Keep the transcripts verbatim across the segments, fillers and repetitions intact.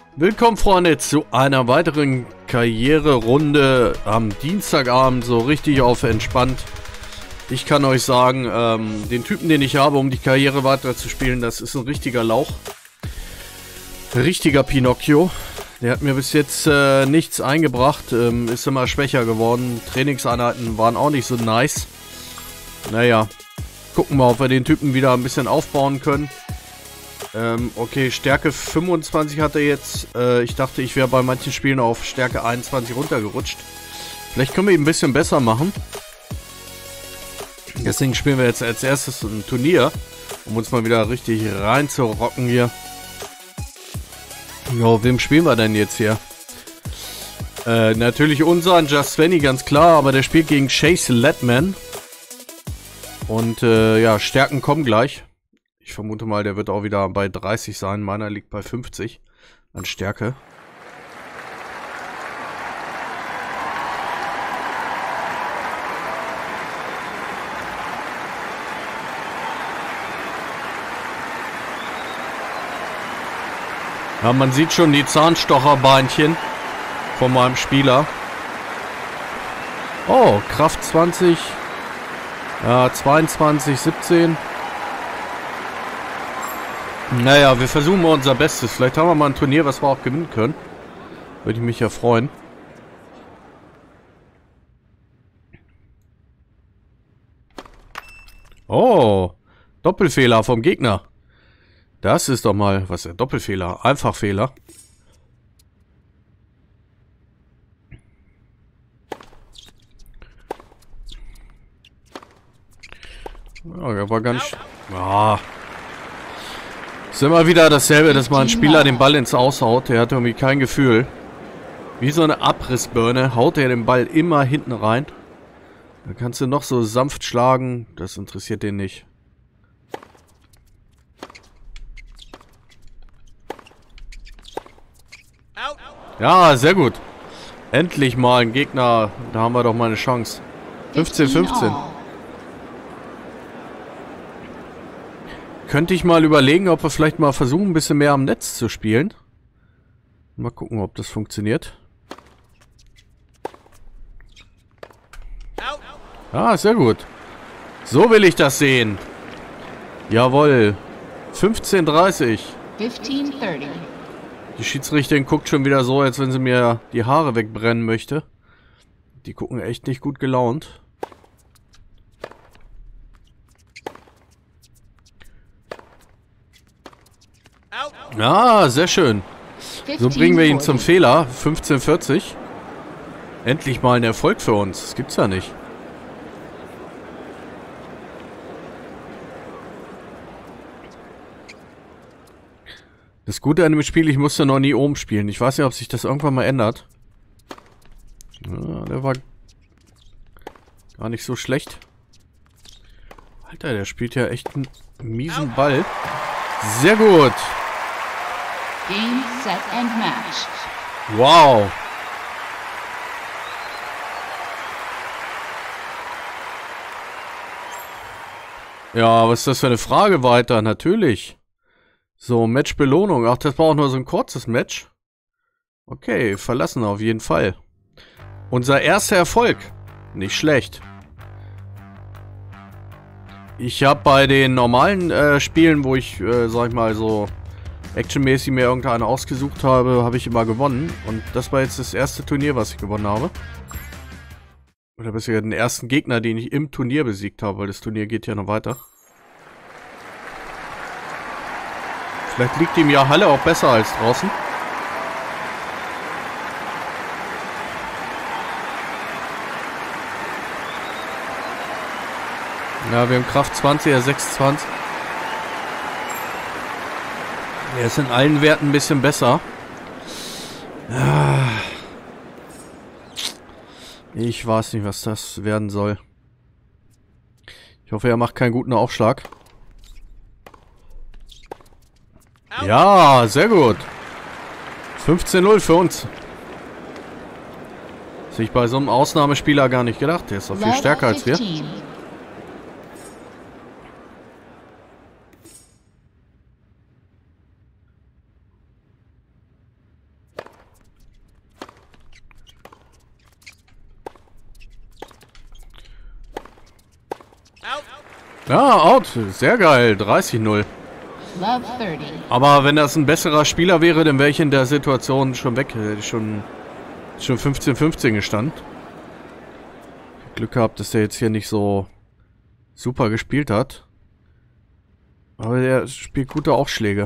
Willkommen, Freunde, zu einer weiteren Karriererunde am Dienstagabend, so richtig auf entspannt. Ich kann euch sagen, ähm, den Typen, den ich habe, um die Karriere weiter zu spielen, das ist ein richtiger Lauch. Richtiger Pinocchio. Der hat mir bis jetzt äh, nichts eingebracht, ähm, ist immer schwächer geworden. Trainingseinheiten waren auch nicht so nice. Naja, gucken wir, ob wir den Typen wieder ein bisschen aufbauen können. Ähm, okay, Stärke fünfundzwanzig hat er jetzt. Äh, ich dachte, ich wäre bei manchen Spielen auf Stärke einundzwanzig runtergerutscht. Vielleicht können wir ihn ein bisschen besser machen. Deswegen spielen wir jetzt als erstes ein Turnier, um uns mal wieder richtig reinzurocken hier. Jo, wem spielen wir denn jetzt hier? Äh, natürlich unseren, Just Svenny, ganz klar, aber der spielt gegen Chase Ledman. Und äh, ja, Stärken kommen gleich. Ich vermute mal, der wird auch wieder bei dreißig sein. Meiner liegt bei fünfzig an Stärke. Ja, man sieht schon die Zahnstocherbeinchen von meinem Spieler. Oh, Kraft zwanzig. Ja, zweiundzwanzig, siebzehn. Naja, wir versuchen mal unser Bestes. Vielleicht haben wir mal ein Turnier, was wir auch gewinnen können. Würde ich mich ja freuen. Oh, Doppelfehler vom Gegner. Das ist doch mal, was ist der Doppelfehler? Einfachfehler. Ja, der war ganz... Ah. Ist immer wieder dasselbe, dass mal ein Spieler den Ball ins Aushaut. Der hat irgendwie kein Gefühl. Wie so eine Abrissbirne haut er den Ball immer hinten rein. Da kannst du noch so sanft schlagen. Das interessiert den nicht. Ja, sehr gut. Endlich mal ein Gegner. Da haben wir doch mal eine Chance. fünfzehn fünfzehn. Könnte ich mal überlegen, ob wir vielleicht mal versuchen, ein bisschen mehr am Netz zu spielen. Mal gucken, ob das funktioniert. Ah, sehr gut. So will ich das sehen. Jawohl. fünfzehn dreißig. Die Schiedsrichterin guckt schon wieder so, als wenn sie mir die Haare wegbrennen möchte. Die gucken echt nicht gut gelaunt. Ja, sehr schön. So bringen wir ihn zum Fehler. fünfzehn vierzig. Endlich mal ein Erfolg für uns. Das gibt's ja nicht. Das Gute an dem Spiel, ich musste noch nie oben spielen. Ich weiß nicht, ob sich das irgendwann mal ändert. Ja, der war gar nicht so schlecht. Alter, der spielt ja echt einen miesen Ball. Sehr gut. Game, set and match. Wow. Ja, was ist das für eine Frage weiter? Natürlich. So, Match-Belohnung. Ach, das war auch nur so ein kurzes Match. Okay, verlassen auf jeden Fall. Unser erster Erfolg. Nicht schlecht. Ich habe bei den normalen äh, Spielen, wo ich, äh, sag ich mal, so actionmäßig mir irgendeine ausgesucht habe, habe ich immer gewonnen. Und das war jetzt das erste Turnier, was ich gewonnen habe. Oder bisher den ersten Gegner, den ich im Turnier besiegt habe, weil das Turnier geht ja noch weiter. Vielleicht liegt ihm ja Halle auch besser als draußen. Ja, wir haben Kraft zwanzig, er sechsundzwanzig. Er ist in allen Werten ein bisschen besser. Ah. Ich weiß nicht, was das werden soll. Ich hoffe, er macht keinen guten Aufschlag. Ja, sehr gut. fünfzehn null für uns. Hätte ich bei so einem Ausnahmespieler gar nicht gedacht. Der ist doch viel stärker als wir. Ja, out. Sehr geil. dreißig null. Love thirty. Aber wenn das ein besserer Spieler wäre, dann wäre ich in der Situation schon weg. Hätte ich schon, schon fünfzehn fünfzehn gestanden. Glück gehabt, dass der jetzt hier nicht so super gespielt hat. Aber der spielt gute Aufschläge.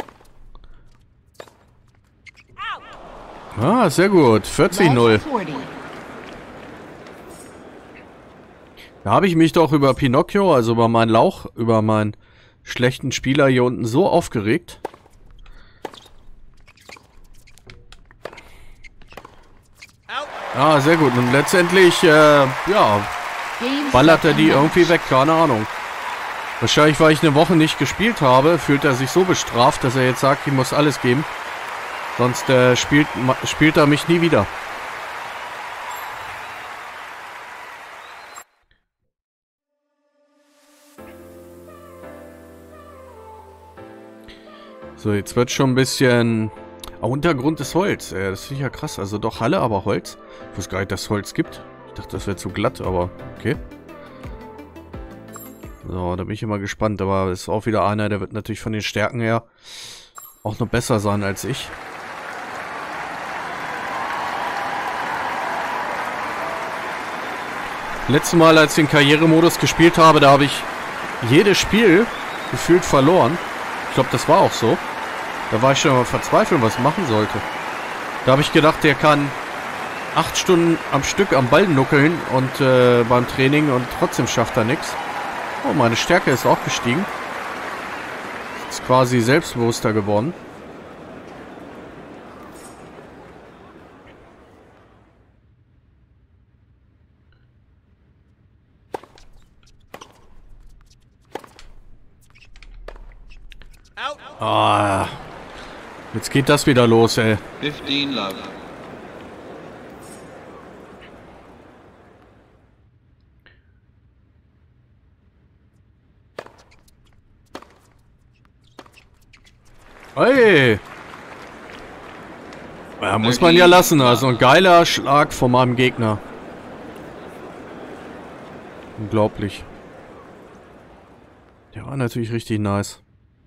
Ah, sehr gut. vierzig null. Love forty. Da habe ich mich doch über Pinocchio, also über meinen Lauch, über meinen schlechten Spieler hier unten so aufgeregt. Ah, sehr gut. Und letztendlich, äh, ja, Game, ballert set, er and die match. irgendwie weg. Keine Ahnung. Wahrscheinlich, weil ich eine Woche nicht gespielt habe, fühlt er sich so bestraft, dass er jetzt sagt, ich muss alles geben. Sonst äh, spielt, ma- spielt er mich nie wieder. So, jetzt wird schon ein bisschen... Ah, Untergrund ist Holz. Äh, das finde ich ja krass. Also doch Halle, aber Holz. Ich wusste gar nicht, dass es Holz gibt. Ich dachte, das wäre zu glatt, aber okay. So, da bin ich immer gespannt. Aber ist auch wieder einer, der wird natürlich von den Stärken her auch noch besser sein als ich. Letztes Mal, als ich den Karrieremodus gespielt habe, da habe ich jedes Spiel gefühlt verloren. Ich glaube, das war auch so. Da war ich schon mal verzweifelt, was ich machen sollte. Da habe ich gedacht, der kann acht Stunden am Stück am Ball nuckeln und äh, beim Training und trotzdem schafft er nichts. Oh, meine Stärke ist auch gestiegen. Ist quasi selbstbewusster geworden. Ah, jetzt geht das wieder los, ey. fifteen love. Hey! Ja, muss man ja lassen, also ein geiler Schlag von meinem Gegner. Unglaublich. Der war natürlich richtig nice.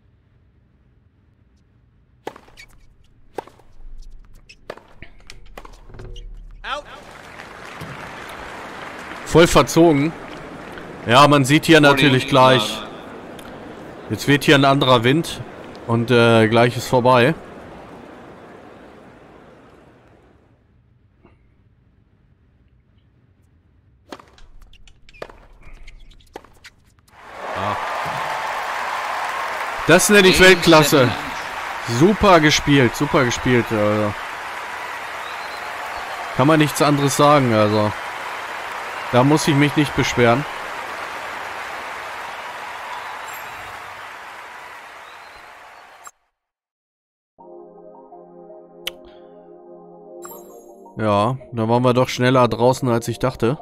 Voll verzogen. Ja, man sieht hier natürlich gleich. Jetzt weht hier ein anderer Wind. Und äh, gleich ist vorbei. Ah. Das nenne ich Weltklasse. Super gespielt, super gespielt. Also. Kann man nichts anderes sagen, also. Da muss ich mich nicht beschweren. Ja, da waren wir doch schneller draußen, als ich dachte.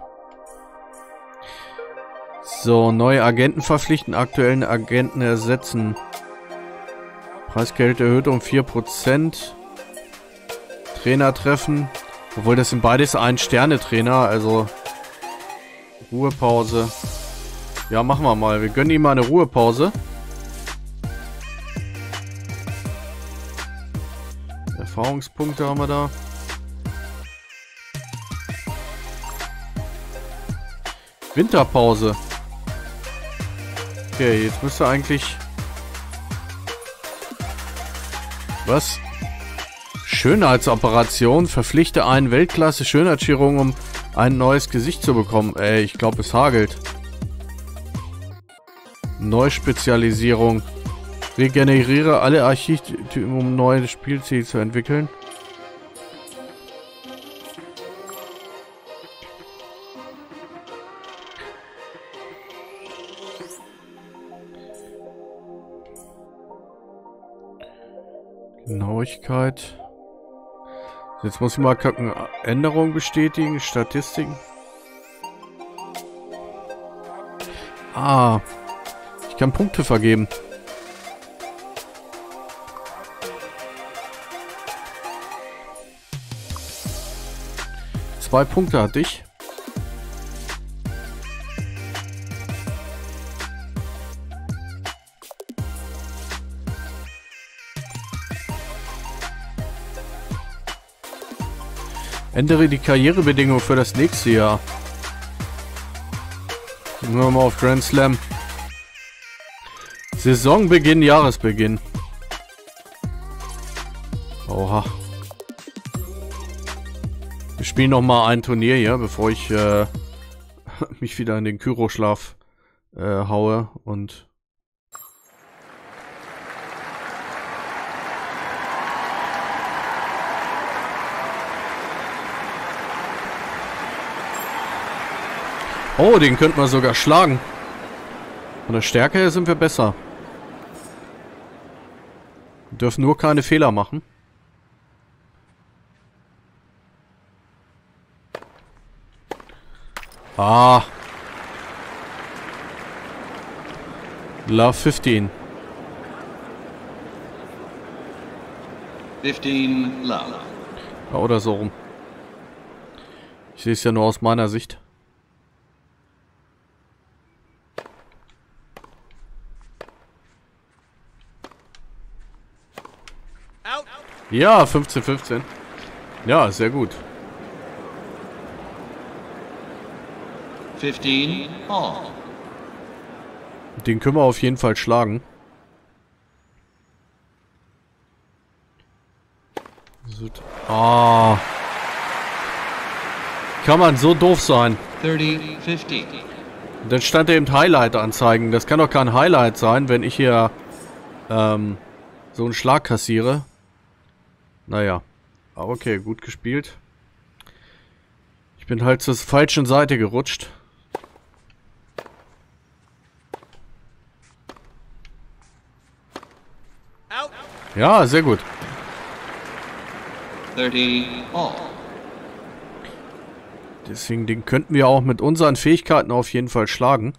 So, neue Agenten verpflichten, aktuellen Agenten ersetzen. Preisgeld erhöht um vier Prozent. Trainer treffen. Obwohl, das sind beides Ein-Sterne-Trainer, also... Ruhepause. Ja, machen wir mal. Wir gönnen ihm mal eine Ruhepause. Erfahrungspunkte haben wir da. Winterpause. Okay, jetzt müsste eigentlich... Was? Schönheitsoperation. Verpflichte einen Weltklasse-Schönheitschirurgen, um ein neues Gesicht zu bekommen. Ey, ich glaube, es hagelt. Neuspezialisierung. Regeneriere alle Archetypen, um neue Spielziele zu entwickeln. Genauigkeit. Jetzt muss ich mal gucken. Änderung bestätigen. Statistiken. Ah. Ich kann Punkte vergeben. Zwei Punkte hatte ich. Ändere die Karrierebedingungen für das nächste Jahr. Gehen wir mal auf Grand Slam. Saisonbeginn, Jahresbeginn. Oha. Wir spielen noch mal ein Turnier hier, bevor ich äh, mich wieder in den Kyroschlaf äh, haue und oh, den könnten wir sogar schlagen. Von der Stärke her sind wir besser. Wir dürfen nur keine Fehler machen. Ah. Love fifteen. fifteen love. Ja, oder so rum. Ich sehe es ja nur aus meiner Sicht. Ja, fünfzehn fünfzehn. Ja, sehr gut. fifteen all. Den können wir auf jeden Fall schlagen. Ah. Kann man so doof sein? thirty fifteen. Dann stand er eben Highlight anzeigen. Das kann doch kein Highlight sein, wenn ich hier ähm, so einen Schlag kassiere. Naja. Aber okay, gut gespielt. Ich bin halt zur falschen Seite gerutscht. Ja, sehr gut. thirty all. Deswegen, den könnten wir auch mit unseren Fähigkeiten auf jeden Fall schlagen.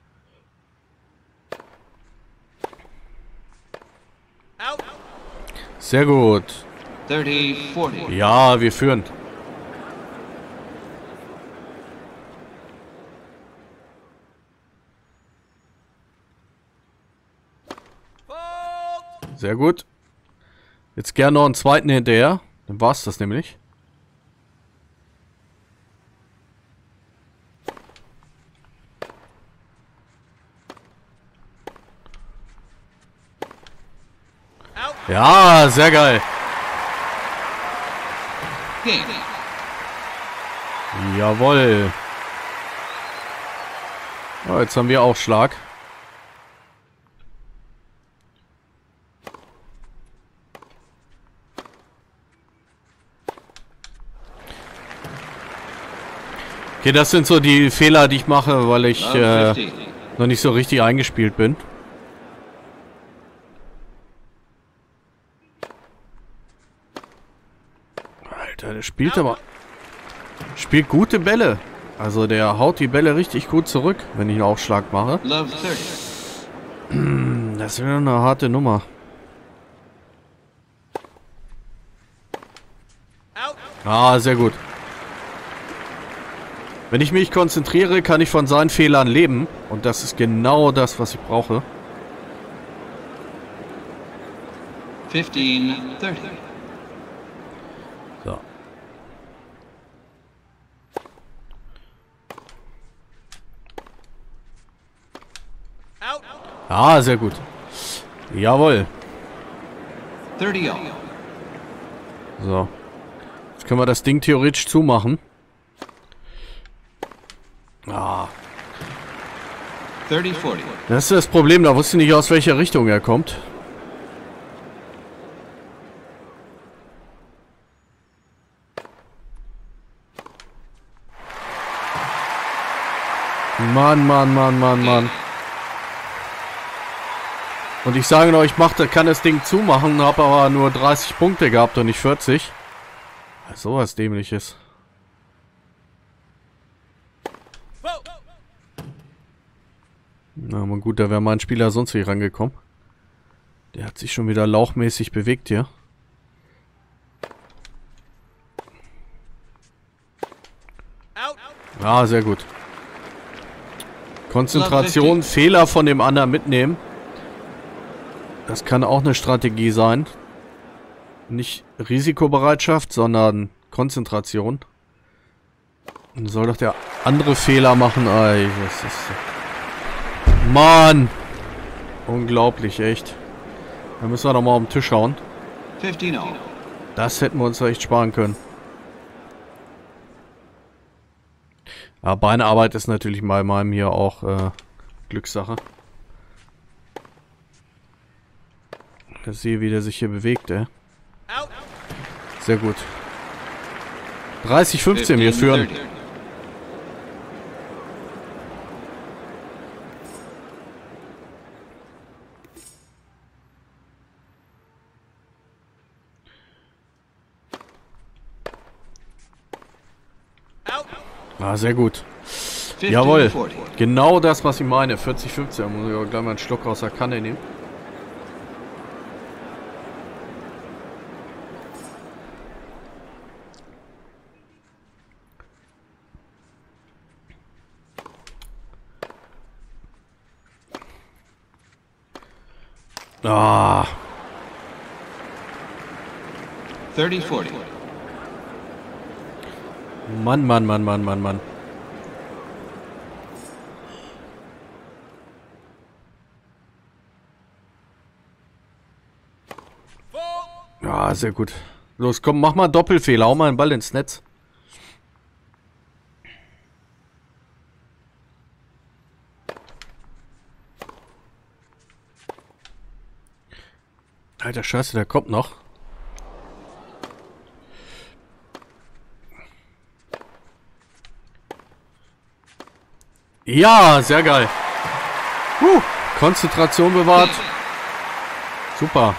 Sehr gut. thirty forty. Ja, wir führen. Sehr gut. Jetzt gerne noch einen zweiten hinterher. Dann war's das nämlich. Ja, sehr geil. Game. Jawohl. Oh, jetzt haben wir auch Schlag. Okay, das sind so die Fehler, die ich mache, weil ich äh, noch nicht so richtig eingespielt bin. Alter, der spielt aber... Spielt gute Bälle. Also der haut die Bälle richtig gut zurück, wenn ich einen Aufschlag mache. Love thirty. Das wäre eine harte Nummer. Ah, sehr gut. Wenn ich mich konzentriere, kann ich von seinen Fehlern leben. Und das ist genau das, was ich brauche. fifteen thirty. So. Ah, sehr gut. Jawohl. thirty all. So. Jetzt können wir das Ding theoretisch zumachen. Ah. thirty forty. Das ist das Problem, da wusste ich nicht, aus welcher Richtung er kommt. Mann, Mann, Mann, Mann, Mann. Und ich sage noch, ich machte, kann das Ding zumachen, habe aber nur dreißig Punkte gehabt und nicht vierzig. So was Dämliches. Na, aber gut, da wäre mein Spieler sonst nicht rangekommen. Der hat sich schon wieder lauchmäßig bewegt hier. Ah, sehr gut. Konzentration, Fehler von dem anderen mitnehmen. Das kann auch eine Strategie sein. Nicht Risikobereitschaft, sondern Konzentration. Dann soll doch der andere Fehler machen. Ey, das ist... Mann! Unglaublich, echt. Da müssen wir doch mal auf den Tisch hauen. fifteen all. Das hätten wir uns echt sparen können. Ja, Beinarbeit ist natürlich bei meinem hier auch äh, Glückssache. Ich sehe, wie der sich hier bewegt, ey. Sehr gut. dreißig fünfzehn, wir führen. thirty. Ah, sehr gut. fifteen Jawohl. forty. Genau das, was ich meine. vierzig fünfzehn. Muss ich aber gleich mal einen Schluck aus der Kanne nehmen. Ah. thirty forty. Mann, Mann, Mann, Mann, Mann, Mann. Ja, sehr gut. Los, komm, mach mal Doppelfehler. Hau mal den Ball ins Netz. Alter Scheiße, der kommt noch. Ja, sehr geil. Huh, Konzentration bewahrt. Super.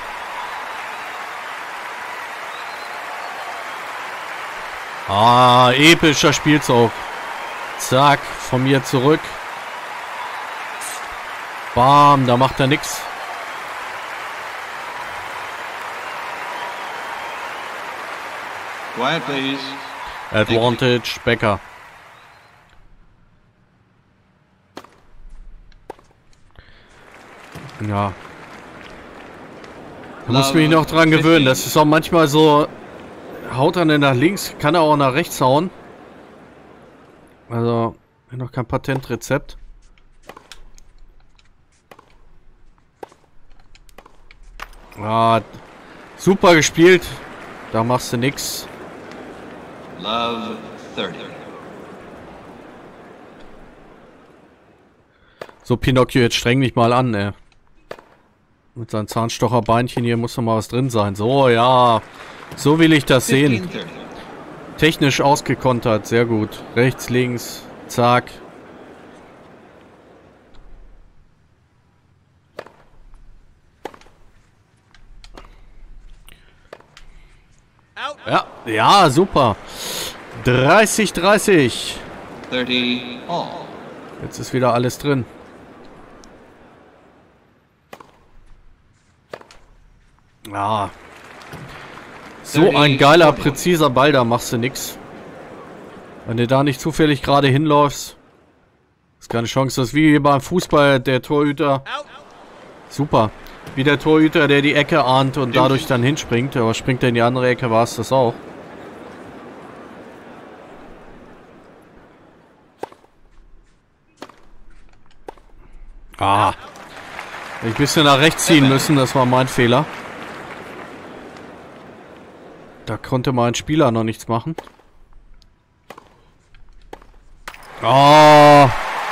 Ah, epischer Spielzug. Zack, von mir zurück. Bam, da macht er nix. Quiet, please. Advantage, Becker. Ja. Da muss ich mich noch dran gewöhnen. Das ist auch manchmal so. Haut er denn nach links, kann er auch nach rechts hauen. Also, noch kein Patentrezept. Ah, super gespielt. Da machst du nix. Love thirty. So, Pinocchio, jetzt streng dich mal an, ey. Mit seinen Zahnstocherbeinchen hier muss noch mal was drin sein. So, ja. So will ich das sehen. fifteen thirty. Technisch ausgekontert, sehr gut. Rechts, links, zack. Ja, ja, super. dreißig dreißig. thirty all. Jetzt ist wieder alles drin. Ah. So ein geiler, präziser Ball, da machst du nix. Wenn du da nicht zufällig gerade hinläufst, ist keine Chance. Das ist wie beim Fußball, der Torhüter. Super. Wie der Torhüter, der die Ecke ahnt und dadurch dann hinspringt. Aber springt er in die andere Ecke, war es das auch. Ah. Hätte ich ein bisschen nach rechts ziehen müssen, das war mein Fehler. Da konnte mein Spieler noch nichts machen. Oh.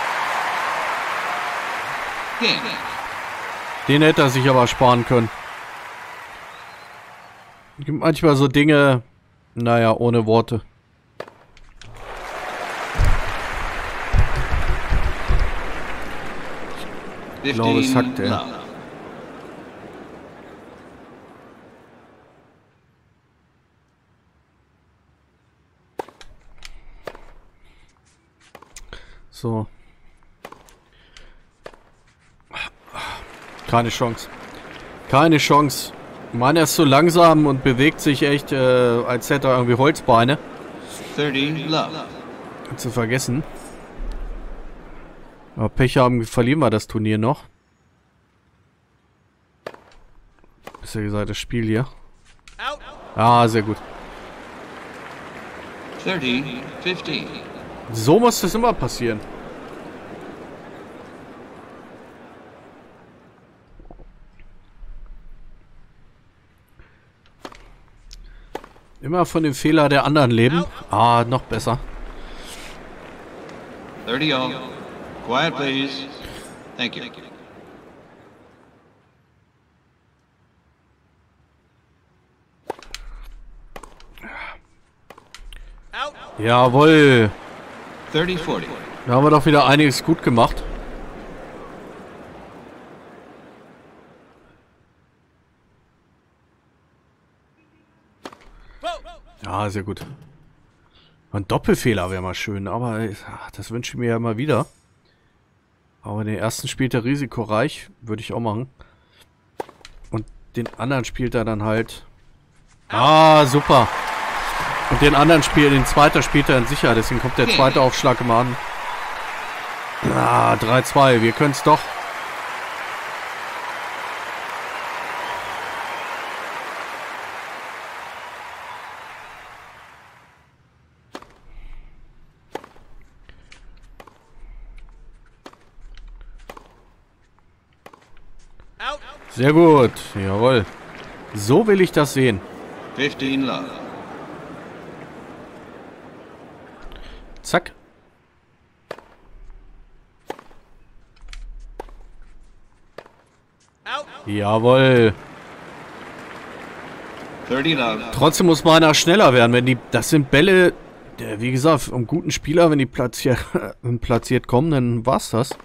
Game. Den hätte er sich aber sparen können. Es gibt manchmal so Dinge, naja, ohne Worte. Ich glaube, es hackt, ey. love. So. Keine Chance. Keine Chance. Meiner ist so langsam und bewegt sich echt, äh, als hätte er irgendwie Holzbeine. thirty love. Zu vergessen. Aber Pech haben, verlieren wir das Turnier noch. Besser gesagt, das Spiel hier. Ah, sehr gut. thirty fifteen. So muss das immer passieren. Immer von dem Fehler der anderen leben. Ah, noch besser. thirty all. Quiet, please. Thank you. Jawohl. thirty forty. Da haben wir doch wieder einiges gut gemacht. Ja, sehr gut. Ein Doppelfehler wäre mal schön, aber ach, das wünsche ich mir ja mal wieder. Aber den ersten spielt er risikoreich, würde ich auch machen. Und den anderen spielt er dann halt... Ah, super. Und den anderen Spiel, den zweiten spielt er in Sicherheit, deswegen kommt der zweite Aufschlag immer an. Ah, drei zwei, wir können es doch. Sehr gut, jawohl. So will ich das sehen. fifteen love. Zack. Jawohl. thirty love. Trotzdem muss meiner schneller werden, wenn die... Das sind Bälle, der, wie gesagt, um guten Spieler, wenn die platziert, platziert kommen, dann war's das.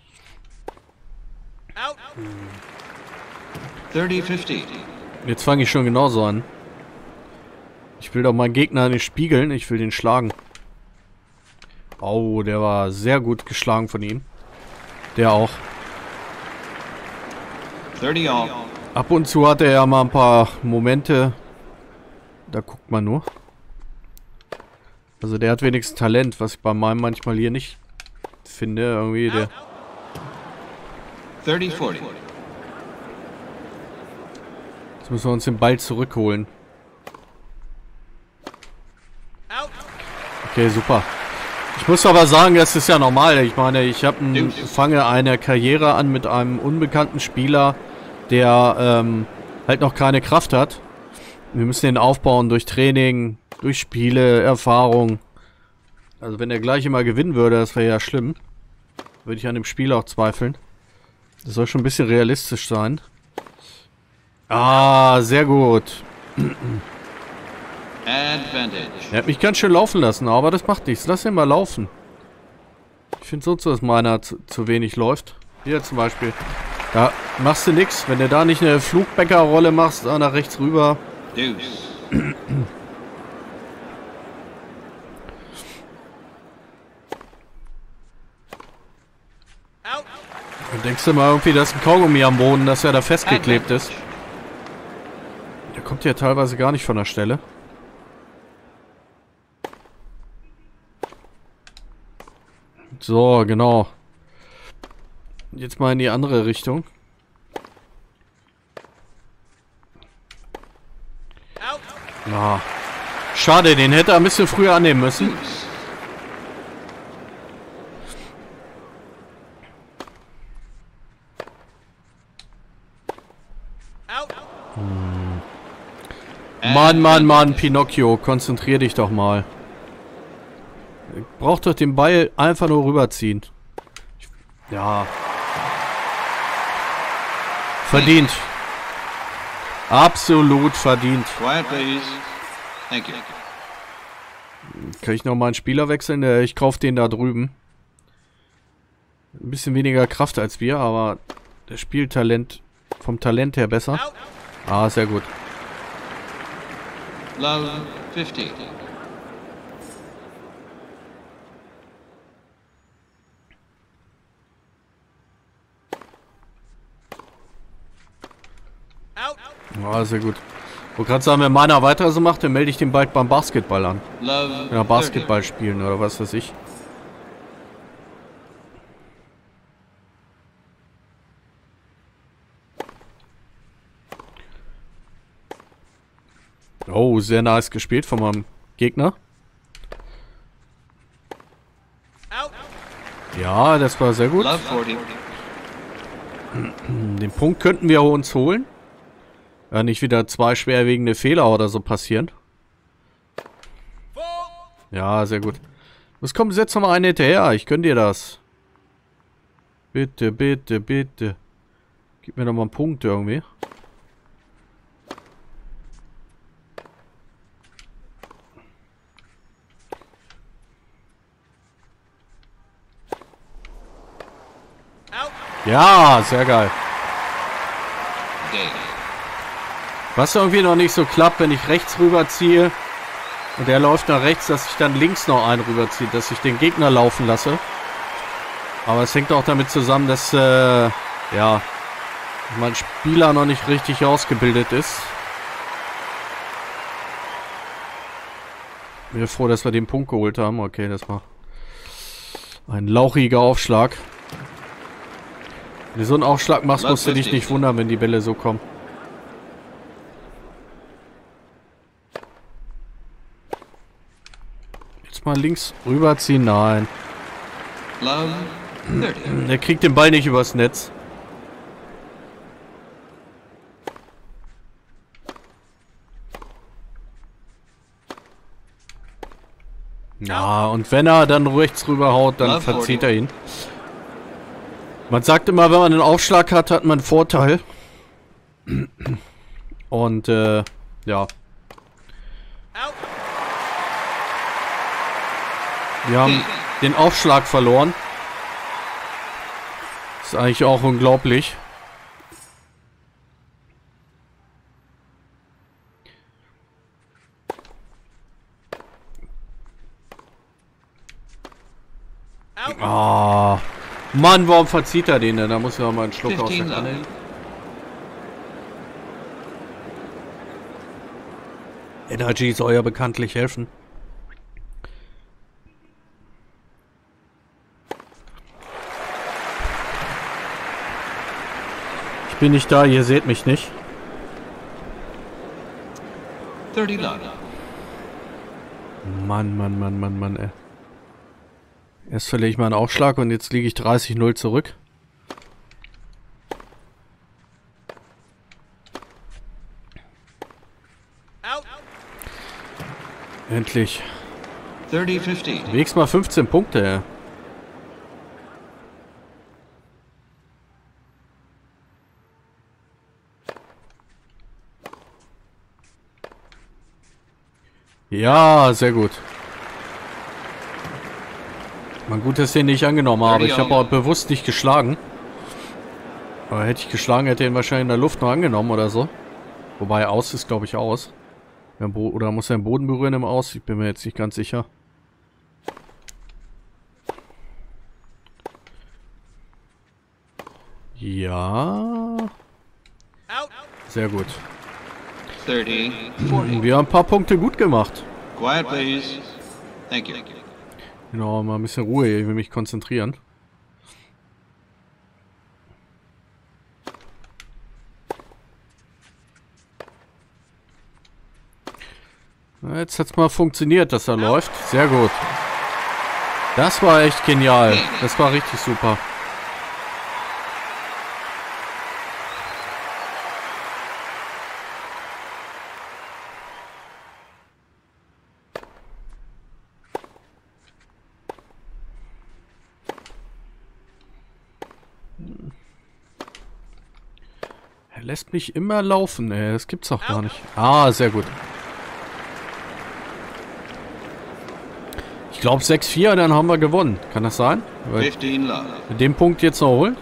thirty fifteen. Jetzt fange ich schon genauso an. Ich will doch meinen Gegner nicht spiegeln, ich will den schlagen. Oh, der war sehr gut geschlagen von ihm. Der auch. thirty all. Ab und zu hat er ja mal ein paar Momente. Da guckt man nur. Also der hat wenigstens Talent, was ich bei meinem manchmal hier nicht finde. Irgendwie der... thirty forty. Jetzt müssen wir uns den Ball zurückholen. Okay, super. Ich muss aber sagen, das ist ja normal. Ich meine, ich hab ein, fange eine Karriere an mit einem unbekannten Spieler, der ähm, halt noch keine Kraft hat. Wir müssen den aufbauen durch Training, durch Spiele, Erfahrung. Also wenn er gleich immer gewinnen würde, das wäre ja schlimm. Würde ich an dem Spiel auch zweifeln. Das soll schon ein bisschen realistisch sein. Ah, sehr gut. Advantage. Er hat mich ganz schön laufen lassen, aber das macht nichts. Lass ihn mal laufen. Ich finde so, dass meiner zu, zu wenig läuft. Hier zum Beispiel. Da machst du nichts. Wenn du da nicht eine Flugbäckerrolle machst, da nach rechts rüber. Deuce. Dann denkst du mal irgendwie, dass ein Kaugummi am Boden, dass er da festgeklebt ist. Der kommt ja teilweise gar nicht von der Stelle. So, genau. Jetzt mal in die andere Richtung. Ah. Schade, den hätte er ein bisschen früher annehmen müssen. Hm. Mann, Mann, Mann, Pinocchio, konzentrier dich doch mal. Braucht doch den Ball einfach nur rüberziehen. Ja. Verdient. Absolut verdient. Quiet, please. Thank you. Kann ich noch mal einen Spieler wechseln? Ich kaufe den da drüben. Ein bisschen weniger Kraft als wir, aber der Spieltalent vom Talent her besser. Ah, sehr gut. Love fifteen. Ah, sehr gut. Wo gerade sagen, wenn meiner weiter so macht, dann melde ich den bald beim Basketball an. Love Ja, Basketball spielen oder was weiß ich. Oh, sehr nice gespielt von meinem Gegner. Ja, das war sehr gut. Love forty. Den Punkt könnten wir uns holen. Ja, nicht wieder zwei schwerwiegende Fehler oder so passieren. Ja, sehr gut. Was kommt jetzt noch mal einen hinterher? Ich gönn dir das. Bitte, bitte, bitte. Gib mir noch mal einen Punkt irgendwie. Ja, sehr geil. Game. Was irgendwie noch nicht so klappt, wenn ich rechts rüberziehe und der läuft nach rechts, dass ich dann links noch einen rüberziehe, dass ich den Gegner laufen lasse. Aber es hängt auch damit zusammen, dass äh, ja mein Spieler noch nicht richtig ausgebildet ist. Ich bin froh, dass wir den Punkt geholt haben. Okay, das war ein lauchiger Aufschlag. Wenn du so einen Aufschlag machst, musst du dich nicht wundern, wenn die Bälle so kommen. Jetzt mal links rüberziehen. Nein. Love thirty. Der kriegt den Ball nicht übers Netz. Ja, und wenn er dann rechts rüberhaut, dann verzieht er ihn. Man sagt immer, wenn man einen Aufschlag hat, hat man einen Vorteil. Und, äh, ja. Wir haben den Aufschlag verloren. Ist eigentlich auch unglaublich. Ah. Mann, warum verzieht er den denn? Da muss ja mal einen Schluck aus der Kanne hin. Energy soll ja bekanntlich helfen. Ich bin nicht da, ihr seht mich nicht. thirty love. Mann, Mann, Mann, Mann, Mann, ey. Erst verliere ich meinen Aufschlag und jetzt liege ich dreißig null zurück. Endlich. thirty fifty. Wenigstens mal fünfzehn Punkte, ey. Ja, sehr gut. Man gut, dass ich den nicht angenommen habe. Ich habe auch bewusst nicht geschlagen. Aber hätte ich geschlagen, hätte er ihn wahrscheinlich in der Luft noch angenommen oder so. Wobei aus ist, glaube ich, aus. Oder muss er den Boden berühren im Aus? Ich bin mir jetzt nicht ganz sicher. Ja. Sehr gut. thirty forty. Wir haben ein paar Punkte gut gemacht. Quiet, please. Thank you. Genau, mal ein bisschen Ruhe hier. Ich will mich konzentrieren. Jetzt hat es mal funktioniert, dass er läuft. Sehr gut. Das war echt genial. Das war richtig super. Er lässt mich immer laufen, ey. Das gibt's doch gar nicht. Ah, sehr gut. Ich glaube sechs vier, dann haben wir gewonnen. Kann das sein? fifteen love. Mit dem Punkt jetzt noch holen?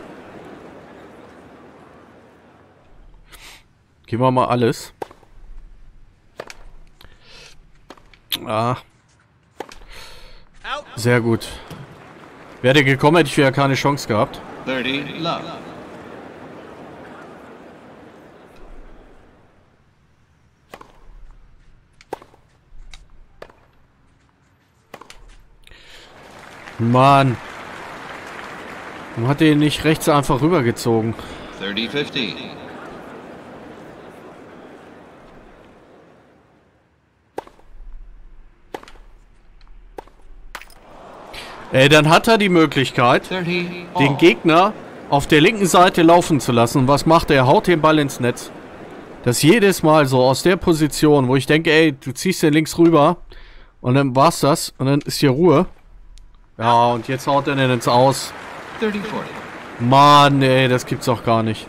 Geben wir mal alles. Ah. Sehr gut. Wäre der gekommen, hätte ich wieder keine Chance gehabt. thirty love. Mann. Warum hat er ihn nicht rechts einfach rübergezogen? thirty fifty. Ey, dann hat er die Möglichkeit, thirty all. den Gegner auf der linken Seite laufen zu lassen. Und was macht er? Er haut den Ball ins Netz. Das jedes Mal so aus der Position, wo ich denke, ey, du ziehst den links rüber. Und dann war's das. Und dann ist hier Ruhe. Ja, und jetzt haut er den ins Aus. thirty forty. Mann, ey, das gibt's doch gar nicht.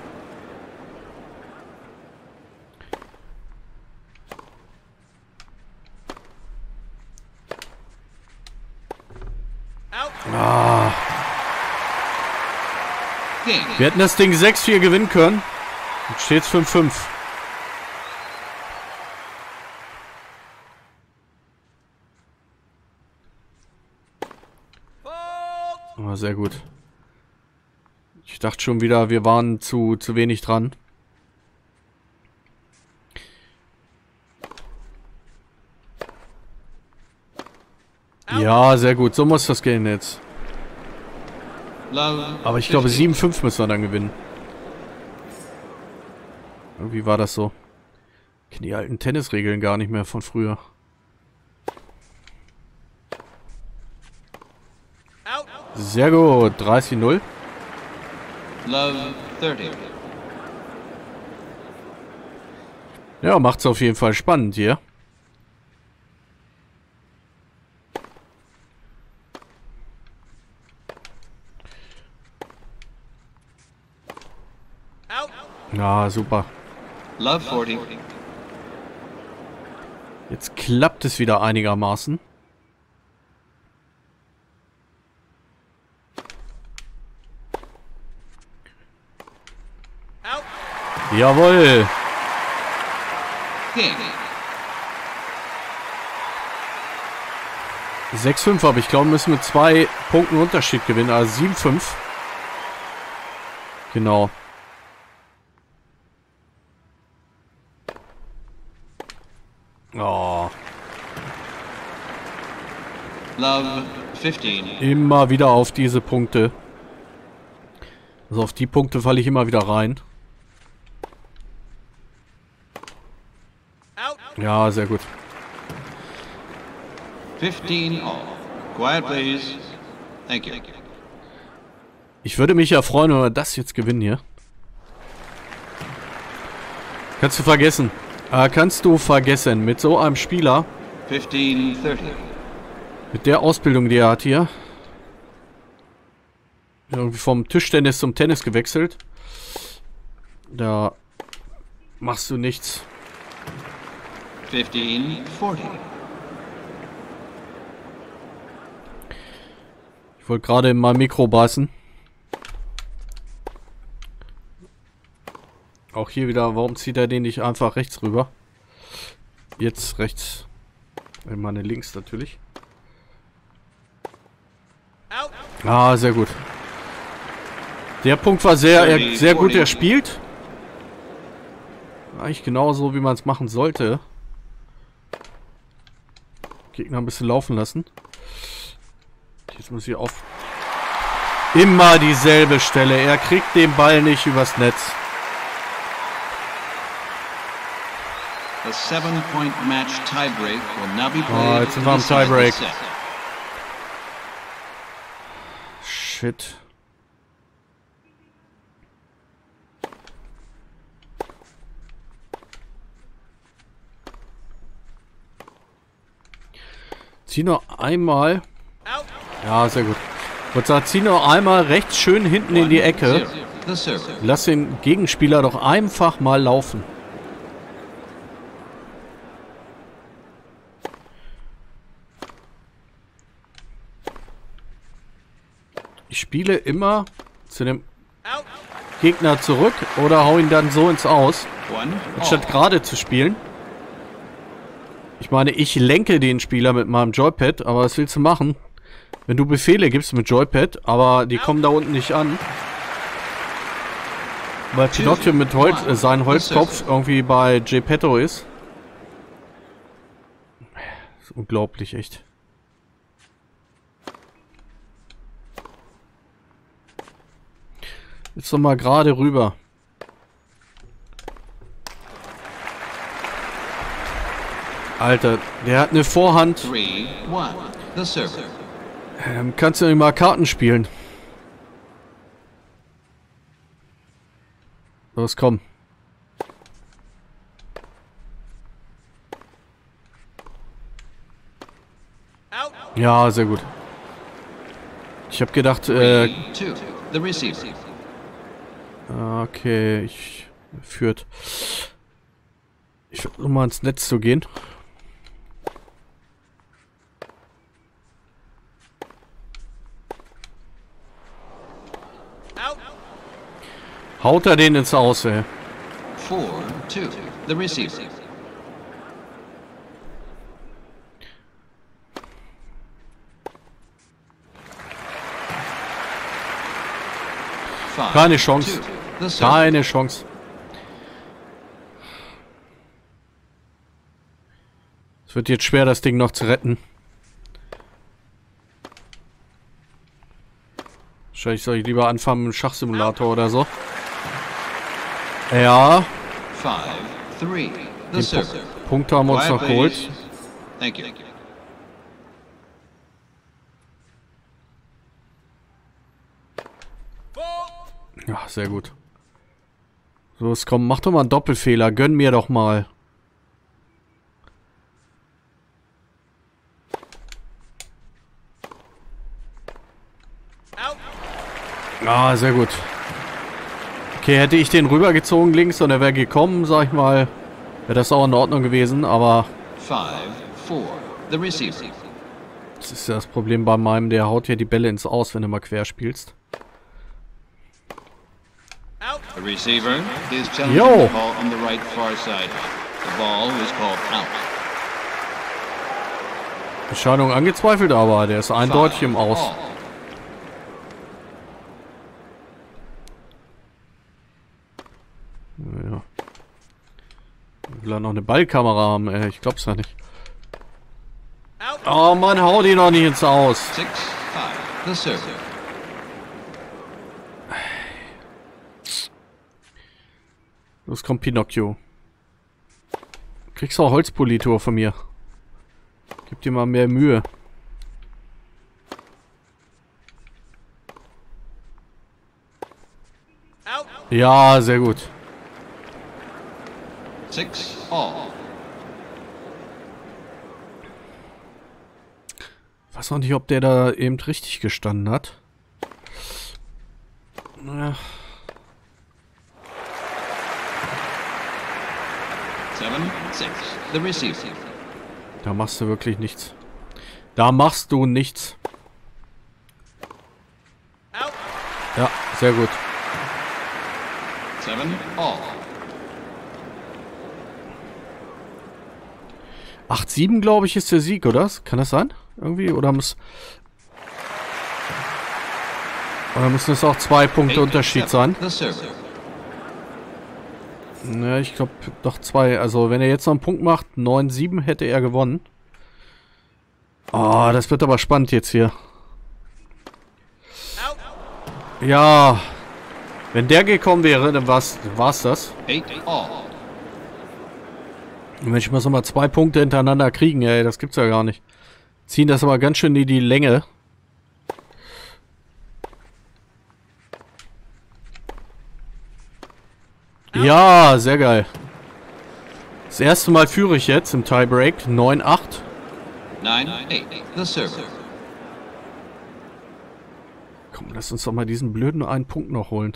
Ah. Game. Wir hätten das Ding sechs vier gewinnen können. Jetzt steht's fünf fünf. Oh, sehr gut. Ich dachte schon wieder, wir waren zu, zu wenig dran. Ja, sehr gut. So muss das gehen jetzt. Love. Aber ich glaube, fifty. sieben fünf müssen wir dann gewinnen. Irgendwie war das so. Ich kenne die alten Tennisregeln gar nicht mehr von früher. Sehr gut. dreißig null. Love thirty. Ja, macht's auf jeden Fall spannend hier. Ja, super. Love forty. Jetzt klappt es wieder einigermaßen. Jawohl. Game. sechs fünf, aber ich glaube, wir müssen mit zwei Punkten Unterschied gewinnen. Also sieben fünf. Genau. Oh. Love fifteen. Immer wieder auf diese Punkte. Also auf die Punkte falle ich immer wieder rein. Ja, sehr gut. fifteen all. Quiet, please. Thank you. Ich würde mich ja freuen, wenn wir das jetzt gewinnen hier. Kannst du vergessen. Äh, kannst du vergessen. Mit so einem Spieler, fifteen thirty. mit der Ausbildung, die er hat hier. Irgendwie vom Tischtennis zum Tennis gewechselt. Da machst du nichts. fifteen forty. Ich wollte gerade in mein Mikro beißen. Auch hier wieder, warum zieht er den nicht einfach rechts rüber? Jetzt rechts. Ich meine links natürlich. Ah, sehr gut. Der Punkt war sehr, er, sehr gut erspielt. Eigentlich genauso, wie man es machen sollte. Gegner ein bisschen laufen lassen. Jetzt muss ich auf. Immer dieselbe Stelle. Er kriegt den Ball nicht übers Netz. The seven-point match tiebreak will now be Ah, played. jetzt sind to wir am decide the Tiebreak. set. Shit. Zieh noch einmal. Ja, sehr gut. Und sag, zieh noch einmal rechts schön hinten in die Ecke. Zero. The server. Lass den Gegenspieler doch einfach mal laufen. Ich spiele immer zu dem Gegner zurück oder hau ihn dann so ins Aus, One anstatt all. gerade zu spielen. Ich meine, ich lenke den Spieler mit meinem Joypad, aber was willst du machen? Wenn du Befehle gibst mit Joypad, aber die kommen da unten nicht an. Weil Pinocchio mit Holz, äh, seinem Holzkopf irgendwie bei Geppetto ist. Das ist unglaublich, echt. Jetzt doch mal gerade rüber. Alter, der hat eine Vorhand. Three one. The server. Ähm, kannst du nicht mal Karten spielen? Los, komm. Ja, sehr gut. Ich habe gedacht, äh... Okay, ich... Führt. Ich versuche mal ins Netz zu gehen. Haut er den ins Aus, ey. Four, two, the receiver. Five, Keine Chance. two, the serve. Keine Chance. Es wird jetzt schwer, das Ding noch zu retten. Wahrscheinlich soll ich lieber anfangen mit dem Schachsimulator oder so. Ja. Five, three, the Den serve. Pu- Punkt haben wir uns Quiet, noch geholt. please. Thank you. Ja, sehr gut. So, es kommt. Mach doch mal einen Doppelfehler. Gönn mir doch mal. Ah, sehr gut. Okay, hätte ich den rübergezogen links und er wäre gekommen, sag ich mal, wäre das auch in Ordnung gewesen, aber Five, four, the receiver. das ist ja das Problem bei meinem, der haut ja die Bälle ins Aus, wenn du mal quer spielst. The receiver is challenging Yo. the ball on the right far side. The ball is called out. Entscheidung angezweifelt, aber der ist eindeutig im Aus. All. Ja. Will er noch eine Ballkamera haben, ey. Ich glaub's ja nicht. Oh Mann, hau die noch nicht ins Aus. Six, five, the serve. Los kommt Pinocchio. Kriegst du auch Holzpolitur von mir. Gib dir mal mehr Mühe. Ja, sehr gut. Six, all. Ich weiß noch nicht, ob der da eben richtig gestanden hat. Ja. Seven, six, the receiver. Da machst du wirklich nichts. Da machst du nichts. Ja, sehr gut. Seven, all. acht sieben, glaube ich, ist der Sieg, oder? Kann das sein? Irgendwie? Oder muss... Oder müssen es auch zwei Punkte Eight, Unterschied seven, sein? the serve. Ne, ich glaube doch zwei. Also wenn er jetzt noch einen Punkt macht, neun sieben, hätte er gewonnen. Oh, das wird aber spannend jetzt hier. Ja. Wenn der gekommen wäre, dann war's, war's das. Eight, all. Und wenn ich mal so mal zwei Punkte hintereinander kriegen, ey, das gibt's ja gar nicht. Ziehen das aber ganz schön in die Länge. Ja, sehr geil. Das erste Mal führe ich jetzt im Tiebreak. neun acht. Nine, eight, the serve. Komm, lass uns doch mal diesen blöden einen Punkt noch holen.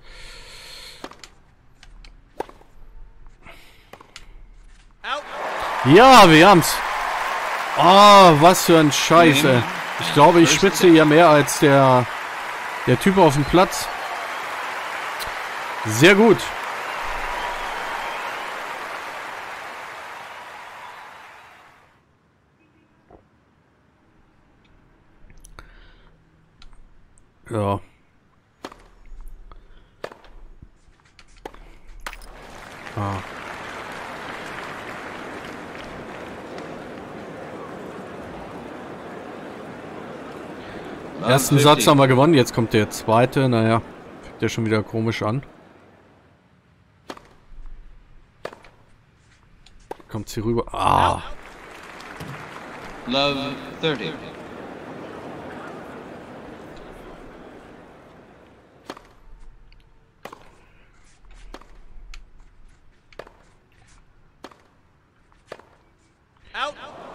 Ja, wir haben's. Oh, was für ein Scheiß, ey. Ich glaube, ich schwitze hier mehr als der, der Typ auf dem Platz. Sehr gut. Ja. Ah. Ersten Satz haben wir gewonnen, jetzt kommt der zweite. Naja, fängt der schon wieder komisch an. Kommt sie rüber. Ah. Love thirty.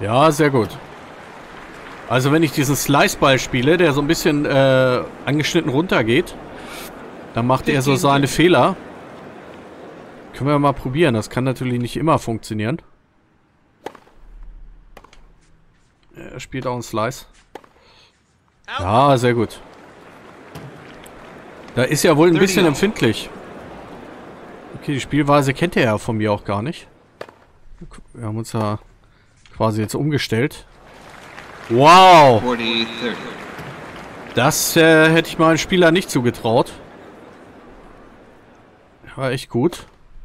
Ja, sehr gut. Also wenn ich diesen Slice-Ball spiele, der so ein bisschen äh, angeschnitten runtergeht, dann macht er so seine Fehler. Können wir mal probieren. Das kann natürlich nicht immer funktionieren. Er spielt auch einen Slice. Ja, sehr gut. Da ist ja wohl ein bisschen empfindlich. Okay, die Spielweise kennt er ja von mir auch gar nicht. Wir haben uns ja quasi jetzt umgestellt. Wow! Das äh, hätte ich meinem Spieler nicht zugetraut. War echt gut.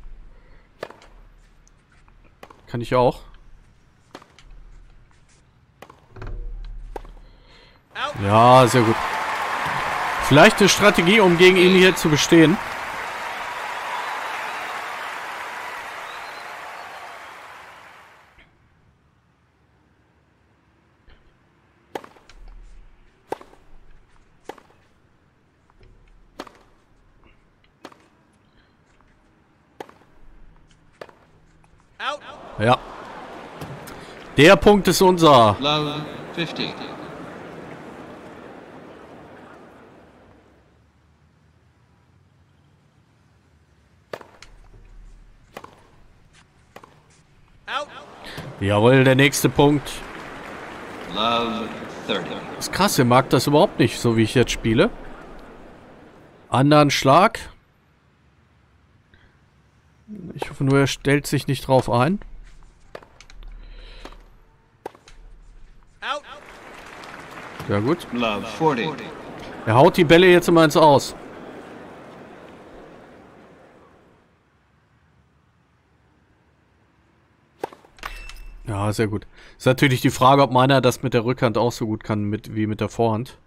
Kann ich auch. Ja, sehr gut. Vielleicht eine Strategie, um gegen ihn hier zu bestehen. Ja. Der Punkt ist unser. Love fifty. Jawohl, der nächste Punkt. Love thirty. Das ist krass, er mag das überhaupt nicht, so wie ich jetzt spiele. Anderen Schlag. Ich hoffe nur, er stellt sich nicht drauf ein. Ja gut. Love forty. Er haut die Bälle jetzt immer ins Aus. Ja, sehr gut. Ist natürlich die Frage, ob meiner das mit der Rückhand auch so gut kann mit, wie mit der Vorhand.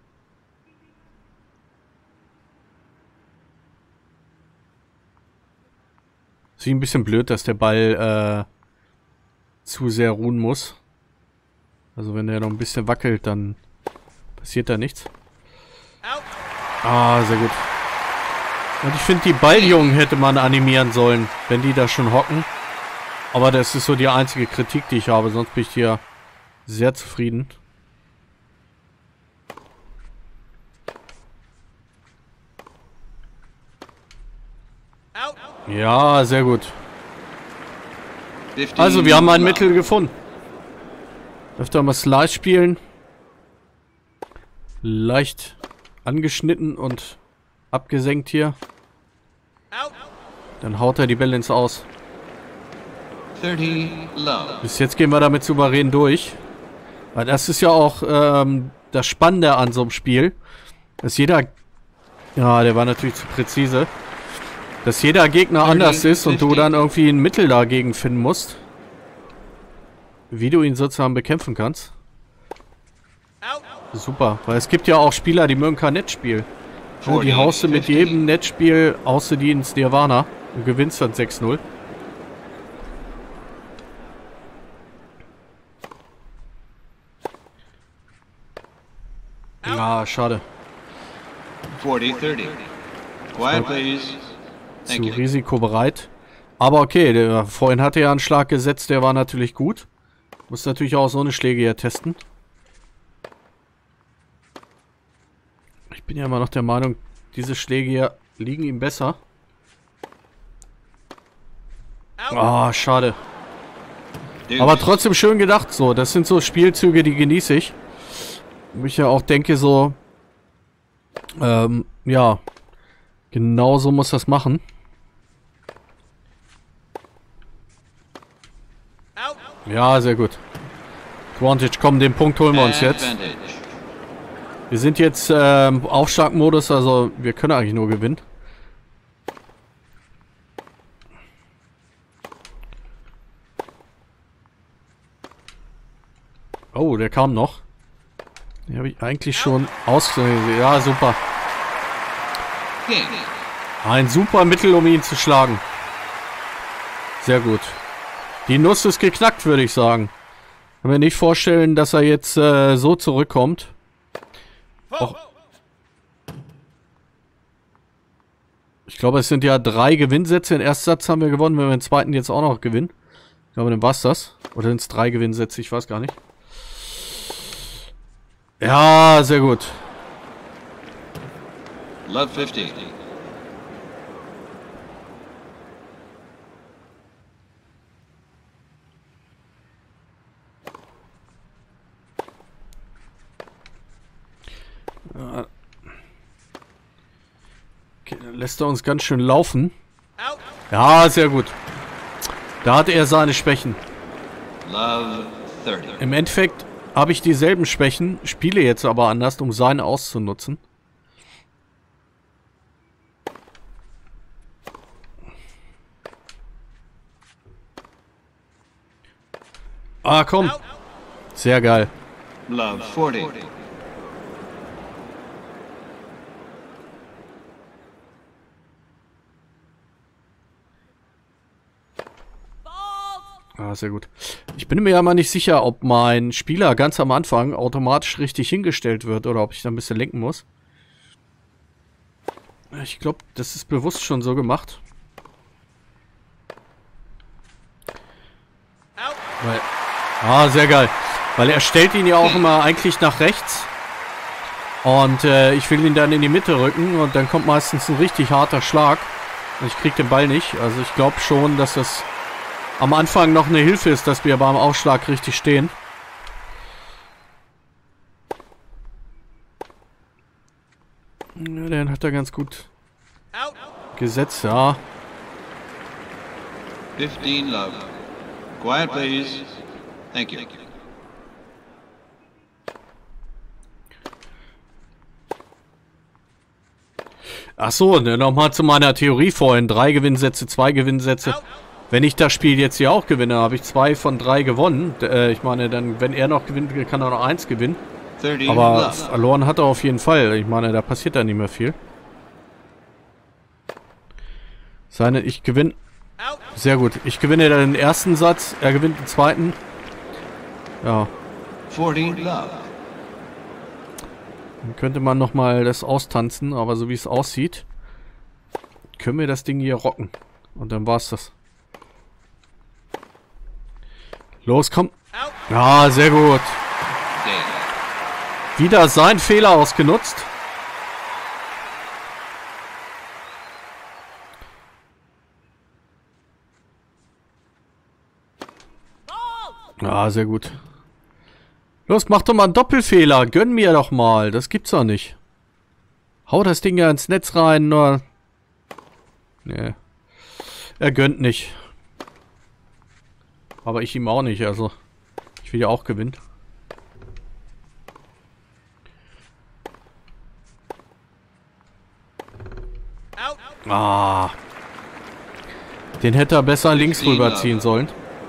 Ist ein bisschen blöd, dass der Ball äh, zu sehr ruhen muss. Also wenn der noch ein bisschen wackelt, dann passiert da nichts. Ah, sehr gut. Und ich finde, die Balljungen hätte man animieren sollen, wenn die da schon hocken. Aber das ist so die einzige Kritik, die ich habe. Sonst bin ich hier sehr zufrieden. Ja, sehr gut. Also, wir haben ein Mittel gefunden. Öfter mal Slice spielen. Leicht angeschnitten und abgesenkt hier. Dann haut er die Bälle ins Aus. Bis jetzt gehen wir damit souverän durch. Weil das ist ja auch ähm, das Spannende an so einem Spiel. Dass jeder... Ja, der war natürlich zu präzise. Dass jeder Gegner anders ist und du dann irgendwie ein Mittel dagegen finden musst. Wie du ihn sozusagen bekämpfen kannst. Super, weil es gibt ja auch Spieler, die mögen kein Netzspiel. Ja, die haust du mit jedem Netzspiel, haust du die ins Nirvana und gewinnst dann sechs null. Ja, schade. forty thirty. Quiet, please. Zu risikobereit. Aber okay, der, vorhin hatte er einen Schlag gesetzt, der war natürlich gut. Muss natürlich auch so eine Schläge hier testen. Ich bin ja immer noch der Meinung, diese Schläge hier liegen ihm besser. Ah, oh, schade. Aber trotzdem schön gedacht, so. Das sind so Spielzüge, die genieße ich. Wo ich ja auch denke, so... Ähm, ja. Genau so muss das machen. Ja, sehr gut. Advantage, komm, den Punkt holen wir uns jetzt. Wir sind jetzt ähm, Aufschlagmodus, also wir können eigentlich nur gewinnen. Oh, der kam noch. Den habe ich eigentlich schon aus... Ja, super. Ein super Mittel, um ihn zu schlagen. Sehr gut. Die Nuss ist geknackt, würde ich sagen. Kann mir nicht vorstellen, dass er jetzt äh, so zurückkommt. Och. Ich glaube, es sind ja drei Gewinnsätze. Den ersten Satz haben wir gewonnen, wenn wir den zweiten jetzt auch noch gewinnen. Ich glaube, dann war's das. Oder ins drei Gewinnsätze, ich weiß gar nicht. Ja, sehr gut. Love fifty. Okay, dann lässt er uns ganz schön laufen. Ja, sehr gut. Da hat er seine Schwächen. Love thirty. Im Endeffekt habe ich dieselben Schwächen, spiele jetzt aber anders, um seine auszunutzen. Ah, komm. Sehr geil. Love forty. Ah, sehr gut. Ich bin mir ja mal nicht sicher, ob mein Spieler ganz am Anfang automatisch richtig hingestellt wird oder ob ich da ein bisschen lenken muss. Ich glaube, das ist bewusst schon so gemacht. Weil, ah, sehr geil. Weil er stellt ihn ja auch immer eigentlich nach rechts. Und äh, ich will ihn dann in die Mitte rücken und dann kommt meistens ein richtig harter Schlag. Und ich krieg den Ball nicht. Also ich glaube schon, dass das am Anfang noch eine Hilfe ist, dass wir beim Aufschlag richtig stehen. Ja, den hat er ganz gut gesetzt, ja. fifteen love. Quiet, please. Thank you. Ach so, ne, nochmal zu meiner Theorie vorhin. Drei Gewinnsätze, zwei Gewinnsätze. Wenn ich das Spiel jetzt hier auch gewinne, habe ich zwei von drei gewonnen. Äh, ich meine, dann, wenn er noch gewinnt, kann er noch eins gewinnen. Aber verloren hat er auf jeden Fall. Ich meine, da passiert dann nicht mehr viel. Seine, ich gewinne. Sehr gut. Ich gewinne dann den ersten Satz, er gewinnt den zweiten. Ja. forty love. Dann könnte man nochmal das austanzen, aber so wie es aussieht, können wir das Ding hier rocken. Und dann war's das. Los, komm. Ja, sehr gut. Wieder sein Fehler ausgenutzt. Ja, sehr gut. Los, mach doch mal einen Doppelfehler. Gönn mir doch mal. Das gibt's doch nicht. Hau das Ding ja ins Netz rein, nur... Nee. Er gönnt nicht. Aber ich ihm auch nicht, also. Ich will ja auch gewinnen. Ah. Den hätte er besser links rüberziehen sollen.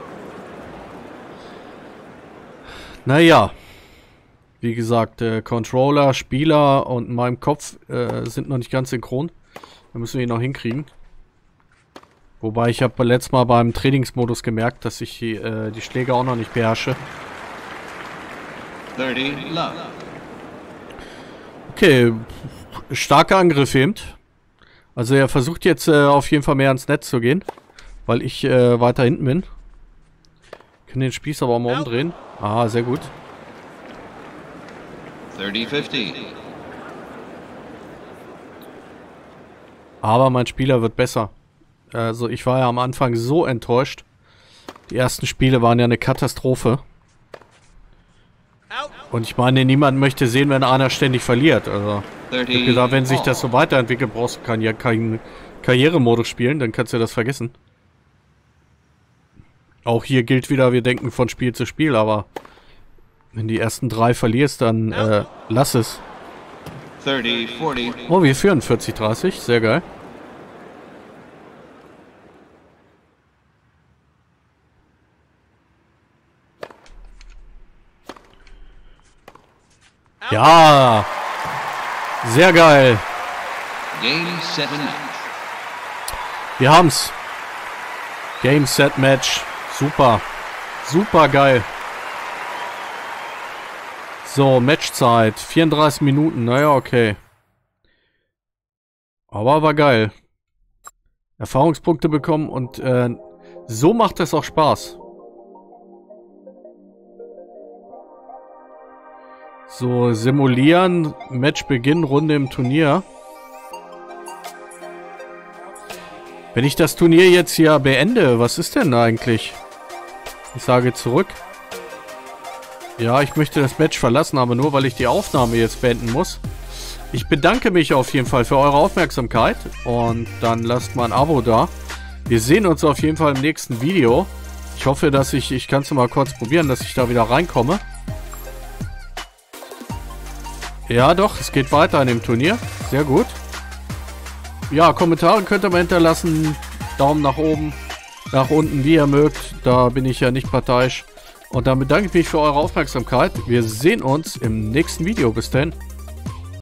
Naja. Wie gesagt, äh, Controller, Spieler und in meinem Kopf äh, sind noch nicht ganz synchron. Da müssen wir ihn noch hinkriegen. Wobei ich habe letztes Mal beim Trainingsmodus gemerkt, dass ich die, äh, die Schläge auch noch nicht beherrsche. thirty love. Okay, starker Angriff eben. Also er versucht jetzt äh, auf jeden Fall mehr ans Netz zu gehen, weil ich äh, weiter hinten bin. Ich kann den Spieß aber auch mal umdrehen. Ah, sehr gut. thirty fifty. Aber mein Spieler wird besser. Also ich war ja am Anfang so enttäuscht. Die ersten Spiele waren ja eine Katastrophe. Und ich meine, niemand möchte sehen, wenn einer ständig verliert. Also ich hab gesagt, wenn sich das so weiterentwickelt, brauchst du keinen, ja, keinen Karrieremodus spielen, dann kannst du das vergessen. Auch hier gilt wieder, wir denken von Spiel zu Spiel, aber wenn die ersten drei verlierst, dann äh, lass es. thirty forty. Oh, wir führen vierzig dreißig, sehr geil. Ja, sehr geil. Game, set, and match. Wir haben's. Game, Set, Match. Super. Super geil. So, Matchzeit. vierunddreißig Minuten. Naja, okay. Aber war geil. Erfahrungspunkte bekommen und äh, so macht es auch Spaß. So, simulieren. Matchbeginn, Runde im Turnier. Wenn ich das Turnier jetzt hier beende, was ist denn eigentlich? Ich sage zurück. Ja, ich möchte das Match verlassen, aber nur, weil ich die Aufnahme jetzt beenden muss. Ich bedanke mich auf jeden Fall für eure Aufmerksamkeit und dann lasst mal ein Abo da. Wir sehen uns auf jeden Fall im nächsten Video. Ich hoffe, dass ich, ich kann es mal kurz probieren, dass ich da wieder reinkomme. Ja doch, es geht weiter in dem Turnier. Sehr gut. Ja, Kommentare könnt ihr mal hinterlassen. Daumen nach oben, nach unten, wie ihr mögt. Da bin ich ja nicht parteiisch. Und dann bedanke ich mich für eure Aufmerksamkeit. Wir sehen uns im nächsten Video. Bis dann.